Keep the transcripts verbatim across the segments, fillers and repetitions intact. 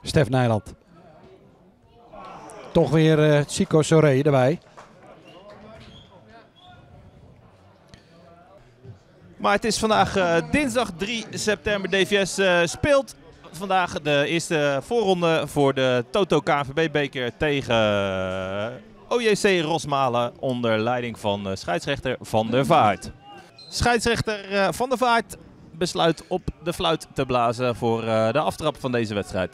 Stef Nijland. Toch weer uh, Chico Soré erbij. Maar het is vandaag uh, dinsdag drie september. D V S uh, speelt vandaag de eerste voorronde voor de Toto K N V B-beker tegen uh, O J C Rosmalen onder leiding van uh, scheidsrechter Van der Vaart. Scheidsrechter uh, Van der Vaart besluit op de fluit te blazen voor uh, de aftrap van deze wedstrijd.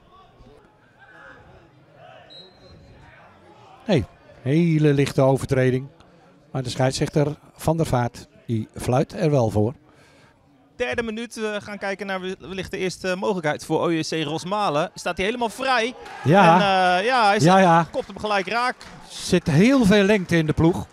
Hey, hele lichte overtreding. Maar de scheidsrechter Van der Vaart die fluit er wel voor. Derde minuut, we gaan kijken naar wellicht de eerste mogelijkheid voor O J C Rosmalen. Staat hij helemaal vrij. Ja, en, uh, ja hij ja, ja. kopt hem gelijk raak. Zit heel veel lengte in de ploeg.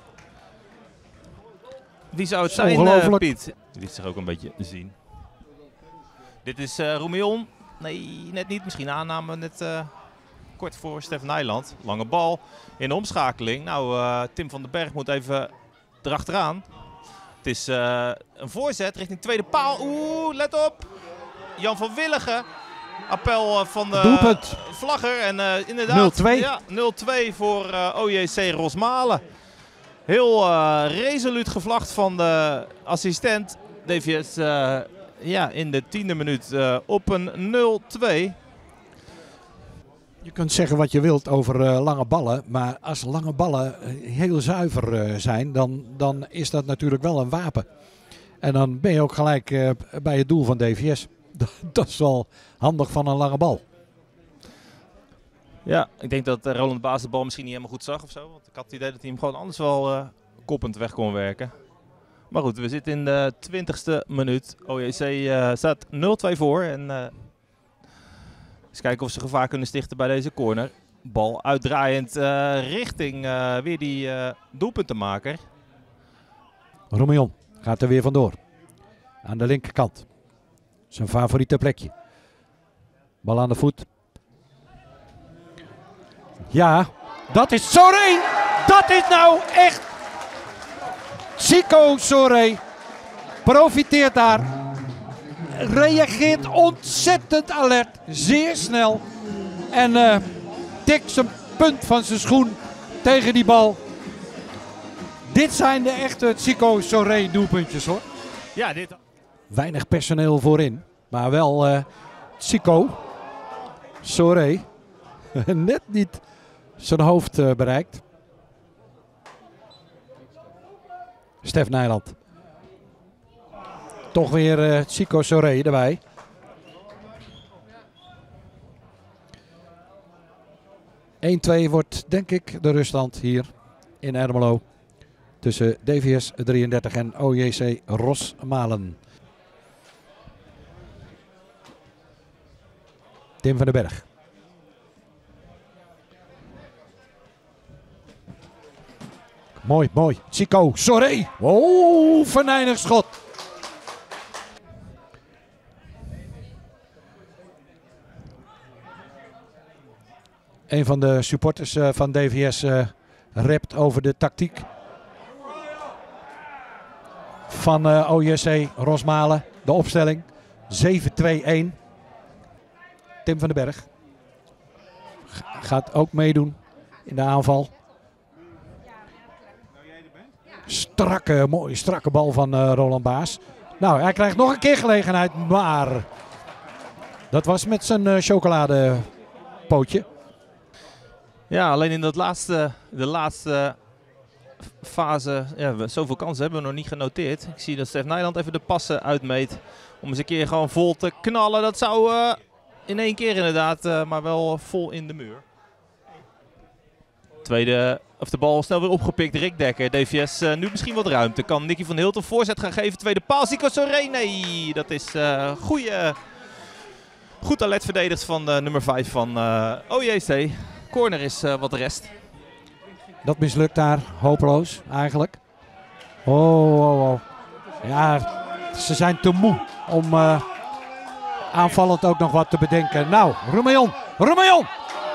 Wie zou het zijn, uh, Piet? Die liet zich ook een beetje zien. Dit is uh, Roemion. Nee, net niet. Misschien aanname net uh, kort voor Stef Nijland. Lange bal in de omschakeling. Nou, uh, Tim van den Berg moet even erachteraan. Het is uh, een voorzet richting tweede paal. Oeh, let op. Jan van Willigen. Appel uh, van de Doelpunt. Vlagger. En uh, inderdaad, nul twee. Ja, nul twee voor uh, O J C Rosmalen. Heel uh, resoluut gevlacht van de assistent. D V S uh, ja, in de tiende minuut uh, op een nul twee. Je kunt zeggen wat je wilt over uh, lange ballen. Maar als lange ballen heel zuiver uh, zijn, dan, dan is dat natuurlijk wel een wapen. En dan ben je ook gelijk uh, bij het doel van D V S. Dat is wel handig van een lange bal. Ja, ik denk dat uh, Roland Baas de bal misschien niet helemaal goed zag of zo. Want ik had het idee dat hij hem gewoon anders wel uh, koppend weg kon werken. Maar goed, we zitten in de twintigste minuut. O J C uh, staat nul twee voor. En uh, eens kijken of ze gevaar kunnen stichten bij deze corner. Bal uitdraaiend uh, richting uh, weer die uh, doelpuntenmaker. Roemion gaat er weer vandoor. Aan de linkerkant. Zijn favoriete plekje. Bal aan de voet. Ja, dat is Soré. Dat is nou echt. Chico Soré profiteert daar. Reageert ontzettend alert. Zeer snel. En uh, tikt zijn punt van zijn schoen tegen die bal. Dit zijn de echte Chico Soré doelpuntjes hoor. Ja, dit... Weinig personeel voorin. Maar wel uh, Chico Soré. Net niet zijn hoofd uh, bereikt. Stef Nijland. Toch weer uh, Chico Soré erbij. één twee wordt denk ik de ruststand hier in Ermelo. Tussen D V S drieëndertig en O J C Rosmalen. Tim van den Berg. Mooi, mooi. Chico Soré. Oh, venijnig schot. Een van de supporters uh, van D V S uh, rapt over de tactiek van uh, O J C Rosmalen. De opstelling zeven twee een. Tim van den Berg gaat ook meedoen in de aanval. Strakke, mooie strakke bal van uh, Roland Baas. Nou, hij krijgt nog een keer gelegenheid, maar dat was met zijn uh, chocoladepootje. Ja, alleen in dat laatste, de laatste fase, ja, we, zoveel kansen hebben we nog niet genoteerd. Ik zie dat Stef Nijland even de passen uitmeet om eens een keer gewoon vol te knallen. Dat zou uh, in één keer inderdaad, uh, maar wel vol in de muur. Tweede, of de bal snel weer opgepikt, Rick Dekker. D V S uh, nu misschien wat ruimte. Kan Nicky van Hilten voorzet gaan geven. Tweede paal, Chico Soré. Nee, dat is uh, goeie, goed alert verdedigd van uh, nummer vijf van uh, O J C. Corner is uh, wat rest. Dat mislukt daar hopeloos eigenlijk. Oh, oh, oh. Ja, ze zijn te moe om uh, aanvallend ook nog wat te bedenken. Nou, Roemion, Roemion!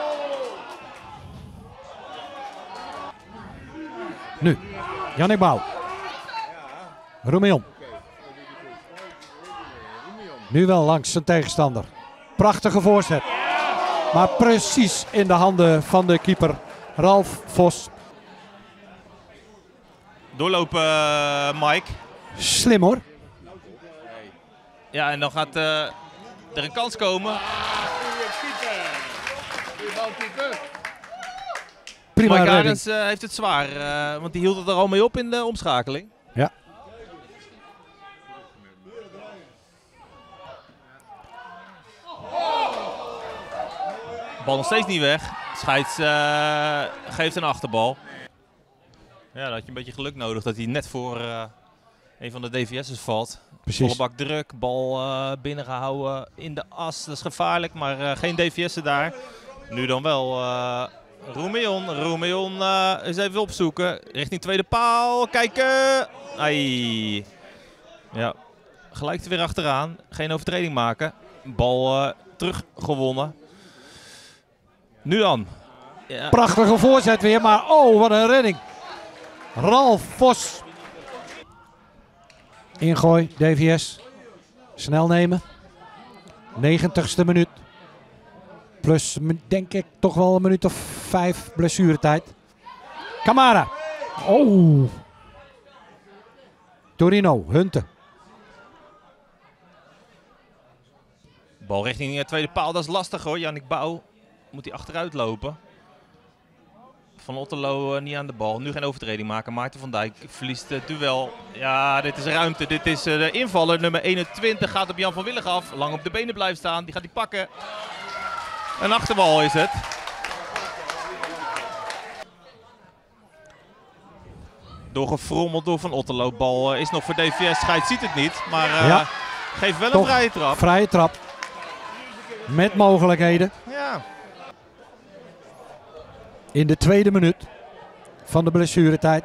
Nu, Jannik Bouw. Roemion. Nu wel langs zijn tegenstander. Prachtige voorzet. Maar precies in de handen van de keeper Ralf Vos. Doorlopen uh, Mike. Slim hoor. Ja, en dan gaat uh, er een kans komen. Prima Mike redding. Arends uh, heeft het zwaar, uh, want die hield het er al mee op in de omschakeling. Ja. Bal nog steeds niet weg. Scheids uh, geeft een achterbal. Ja, dan had je een beetje geluk nodig dat hij net voor uh, een van de D V S'ers valt. Precies. Volle bak druk, bal uh, binnengehouden in de as. Dat is gevaarlijk, maar uh, geen D V S'er daar. Nu dan wel uh, Roemeon. Roemeon uh, eens even opzoeken. Richting tweede paal. Kijken. Ai. Ja, gelijk er weer achteraan. Geen overtreding maken. Bal uh, teruggewonnen. Nu dan. Ja. Prachtige voorzet weer, maar oh, wat een redding. Ralf Vos. Ingooi, D V S. Snel nemen. negentigste minuut. Plus, denk ik, toch wel een minuut of vijf blessuretijd. Camara. Oh. Torino, Hunten. Bal richting de tweede paal, dat is lastig hoor. Jannik Bouw moet hij achteruit lopen. Van Otterlo uh, niet aan de bal. Nu geen overtreding maken. Maarten van Dijk verliest het duel. Ja, dit is ruimte. Dit is uh, de invaller. Nummer eenentwintig gaat op Jan van Willig af. Lang op de benen blijft staan. Die gaat hij pakken. Een achterbal is het. Doorgefrommeld door Van Otterlo. Bal uh, is nog voor D V S. Scheids ziet het niet. Maar uh, ja. geeft wel Toch, een vrije trap. Vrije trap. Met mogelijkheden. Ja. In de tweede minuut van de blessuretijd.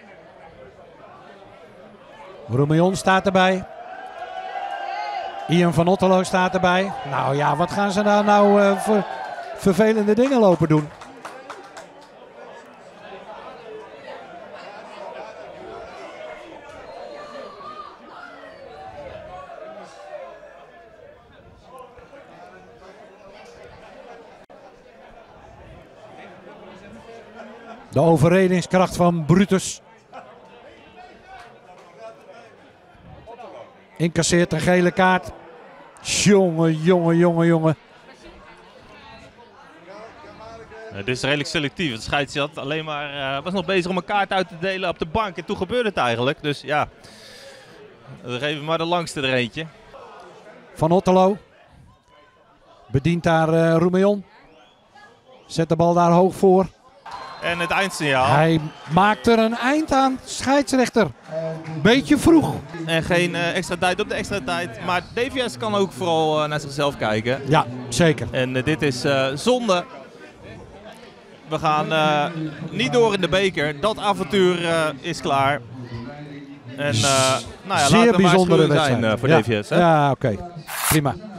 Roemeon staat erbij. Ian van Otterlo staat erbij. Nou ja, wat gaan ze daar nou uh, voor vervelende dingen lopen doen? De overredingskracht van Brutus. Incasseert een gele kaart. Jongen, jongen, jongen, jongen. Ja, dit is redelijk selectief. Het scheidsrechter had alleen maar, uh, was nog bezig om een kaart uit te delen op de bank. En toen gebeurde het eigenlijk. Dus ja, we geven maar de langste er eentje. Van Otterlo. Bedient daar uh, Roemeon. Zet de bal daar hoog voor. En het eindsignaal. Hij maakt er een eind aan, scheidsrechter. Beetje vroeg. En geen uh, extra tijd op de extra tijd. Maar D V S kan ook vooral uh, naar zichzelf kijken. Ja, zeker. En uh, dit is uh, zonde. We gaan uh, niet door in de beker. Dat avontuur uh, is klaar. En uh, nou ja, Zeer laat het maar bijzondere eens zijn uh, voor ja. D V S. Hè? Ja, oké. Okay. Prima.